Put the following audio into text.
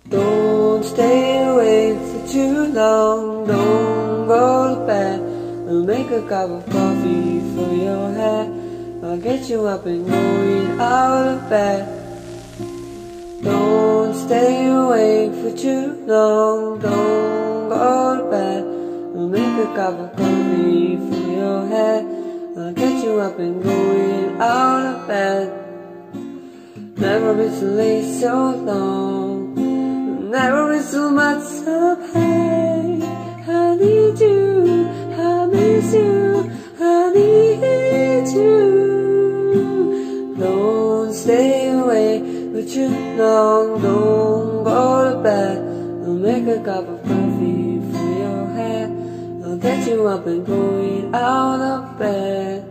Don't stay awake for too long, don't go to bed. I'll make a cup of coffee for your head. I'll get you up and going out of bed. Don't stay awake for too long, don't go to bed. I'll make a cup of coffee for your head. I'll get you up and going out of bed. Never been so late so long, never been so much of pain. I need you, I miss you, I need you. Don't stay away for too long, don't go to bed. I'll make a cup of coffee for your head. I'll get you up and going out of bed.